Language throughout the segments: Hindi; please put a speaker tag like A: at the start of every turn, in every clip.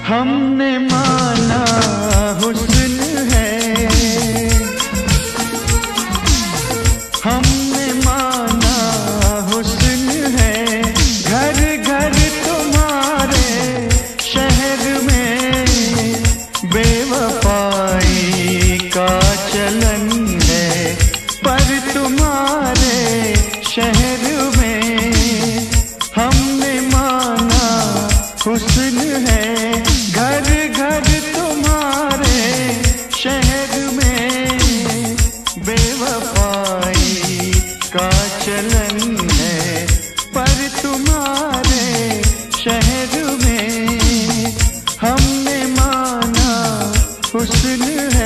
A: हमने माना हुस्न है, हमने माना हुस्न है। घर घर तुम्हारे शहर में बेवफाई का चलन है, पर तुम्हारे शहर में हमने माना हुस्न है। घर घर तुम्हारे शहर में बेवफाई का चलन है, पर तुम्हारे शहर में हमने माना हुस्न है।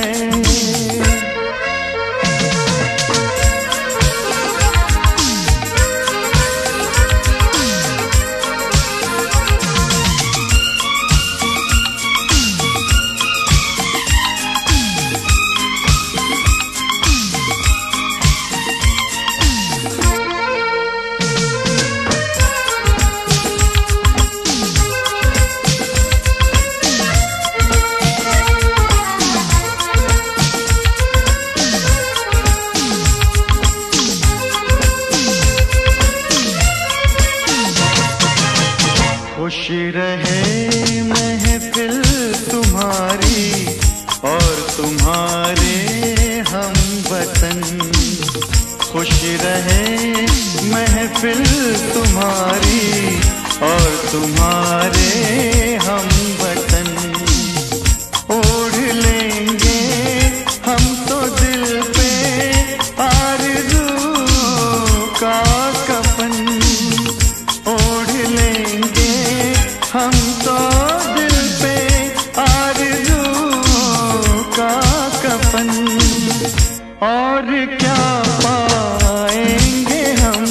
A: खुश रहे महफिल तुम्हारी और तुम्हारे हमवतन, खुश रहे महफिल तुम्हारी और तुम्हारे हमवतन। ओढ़ लेंगे हम तो दिल पे आरज़ू का कफन, ओढ़ लेंगे हम तो दिल पे आरज़ू का कफन। और क्या पाएंगे हम,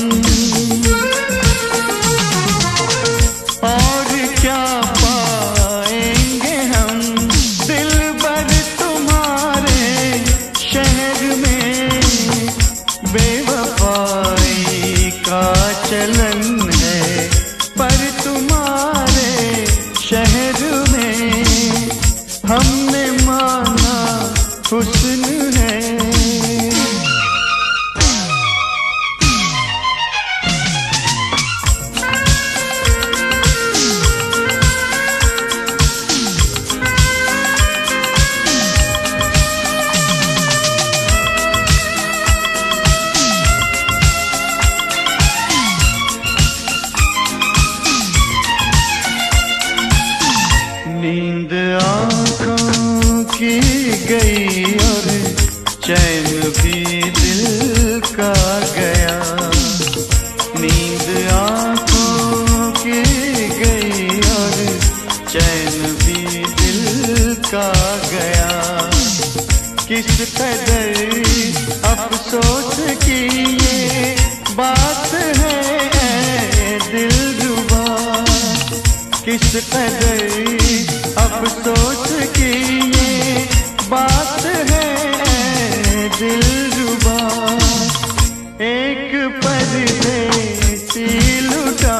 A: और क्या पाएंगे हम, दिलबर तुम्हारे शहर में बेवफाई का चलन है, पर तुम्हारे शहर में हमने माना हुस्न है। नींद आँखों की गई और चैन भी दिल का गया, नींद आँखों की गई और चैन भी दिल का गया। किस कदर अफसोस की ये बात है ऐ दिलरुबा, किस कदर अफसोस की ये बात है ऐ दिलरुबा। एक परदेसी लुटा,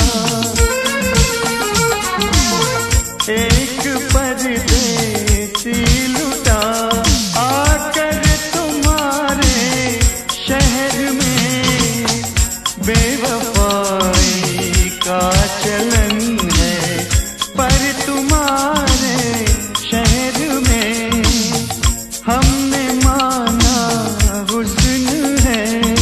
A: एक परदेसी लुटा, आकर तुम्हारे शहर में बेवफाई का चलन है, पर तुम्हारे शहर में हमने माना हुस्न है।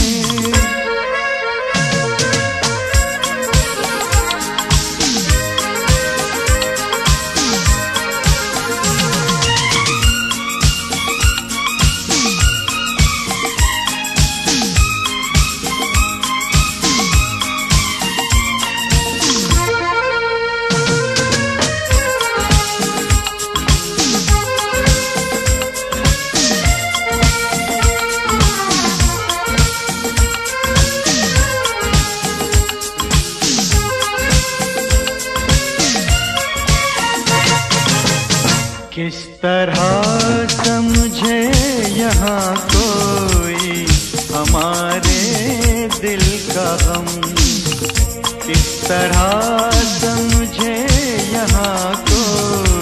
A: किस तरह समझे यहाँ कोई हमारे दिल का गम, किस तरह समझे यहाँ कोई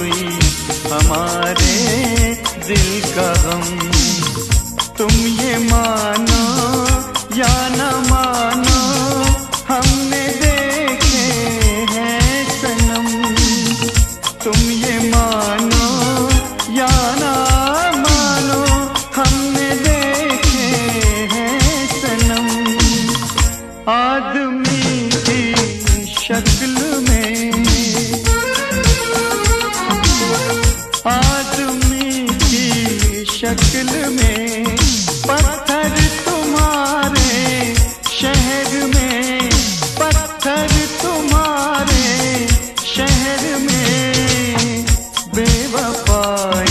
A: गम। तुम ये मानो या न मानो, हमने देखे हैं सनम। तुम ये मानो या न मानो, हमने देखे हैं सनम। आदमी की शक्ल में, आदमी की शक्ल में, पत्थर तुम्हारे शहर में, पत्थर तुम्हारे शहर में। बेवफाई